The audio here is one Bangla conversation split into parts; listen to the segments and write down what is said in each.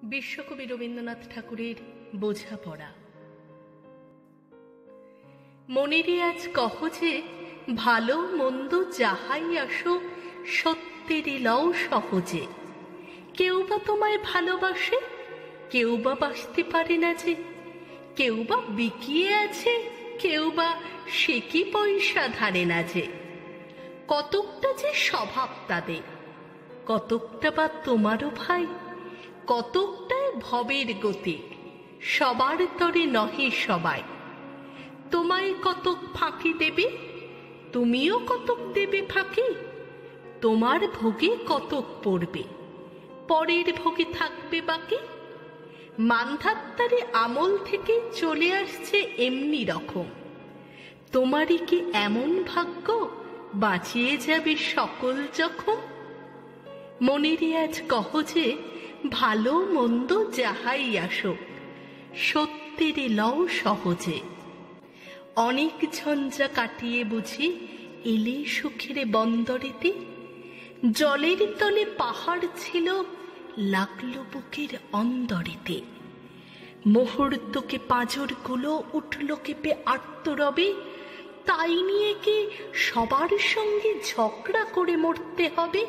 বিশ্বকবি রবীন্দ্রনাথ ঠাকুরের বোঝাপড়া। মনেরই আজ কহ যে ভালো মন্দ যাহাই আসো সত্যেরই লও সহজে। কেউ বা তোমায় ভালোবাসে, কেউ বা বাসতে পারে না যে, কেউ বা বিকিয়ে আছে, কেউ বা সে কি পয়সা ধারে না যে। কতকটা যে স্বভাব তাদের, কতকটা বা তোমারও ভাই, কতকটায় ভবের গতি, সবার তরে নহে সবাই। তোমায় কতক ফাঁকি দেবে, তুমিও কতক দেবে ফাঁকি। তোমার ভোগে কতক পড়বে, পরের ভোগে থাকবে বাকি। মানধাত্তারে আমল থেকে চলে আসছে এমনি রকম। তোমারই কি এমন ভাগ্য বাঁচিয়ে যাবে সকল জখম? মনেরই আজ কহ যে ভালো মন্দ যাহাই আসুক সত্যেরে লও সহজে। অনেক ঝঞ্ঝা কাটিয়ে বুঝি এলে সুখের বন্দরেতে। জলের তলে পাহাড় ছিল, লাগলো বুকের অন্দরেতে। মুহূর্তকে পাঁজরগুলো উঠল কেঁপে আর্তরবে। তাই নিয়ে কি সবার সঙ্গে ঝগড়া করে মরতে হবে?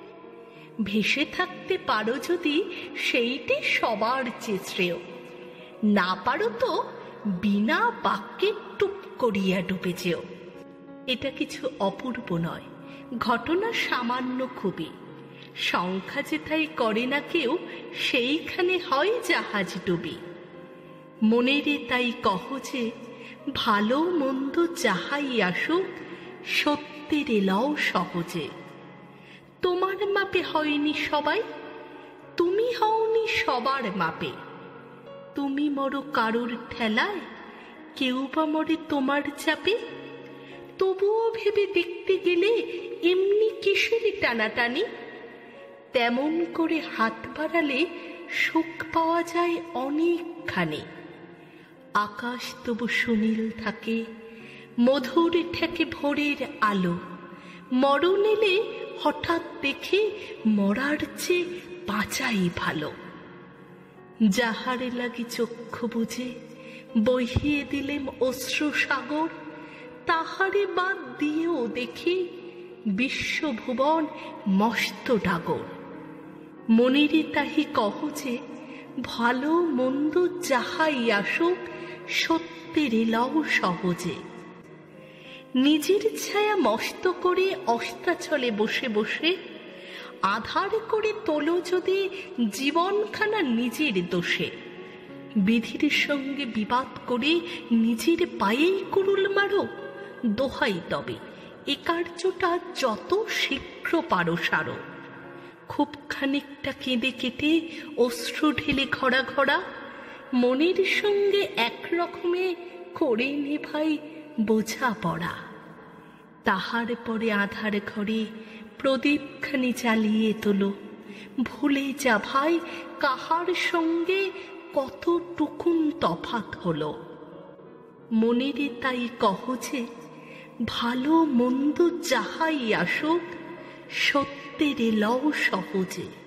ভেসে থাকতে পারো যদি সেইটি সবার চেয়ে শ্রেয়। না পারো তো বিনা বাক্যে টুপ করিয়া ডুবে যেও। এটা কিছু অপূর্ব নয়, ঘটনা সামান্য খুবই। সংখ্যা যেথায় করে না কেউ, সেইখানে হয় জাহাজ ডুবি। মনেরে তাই কহ যে ভালো মন্দ যাহাই আসুক সত্যেরে লও সহজে। তোমার মাপে হয়নি সবাই, তুমি হওনি সবার মাপে। তুমি মরো কারোর ঠেলায়, কেউ বা মরে তোমার চাপে। তবুও ভেবে দেখতে গেলে এমনি কিসের টানাটানি? তেমন করে হাত বাড়ালে সুখ পাওয়া যায় অনেকখানি। আকাশ তবু সুনীল থাকে, মধুর ঠেকে ভোরের আলো। মরণ এলে হঠাৎ দেখে মরার চেয়ে বাঁচাই ভালো। যাহারে লাগি চক্ষু বুঝে বহিয়ে দিলেম অশ্রু সাগর, তাহারে বাদ দিয়েও দেখি বিশ্বভুবন মস্ত ডাগর। মনেরে তাহি কহ যে ভালো মন্দ যাহাই আসুক সত্যেরে লও সহজে। নিজের ছায়া মস্ত করে অস্তাচলে বসে বসে আধার করে তোলো যদি জীবনখানা নিজের দোষে। বিধির সঙ্গে বিবাদ করে নিজের পায়েই কুড়ুল মারো। দোহাই তবে এ কার্যটা যত শীঘ্র পারো সারো। খুব খানিকটা কেঁদে কেটে অশ্রু ঢেলে ঘরা ঘরা মনের সঙ্গে এক রকমে করে নে ভাই বোঝাপড়া। তাহার পরে আধার ঘরে প্রদীপখানি জ্বালিয়ে তোলো। ভুলে যা ভাই কাহার সঙ্গে কতটুকুন তফাৎ হলো। মনেরে তাই কহ যে ভালো মন্দ যাহাই আসুক সত্যেরে লও সহজে।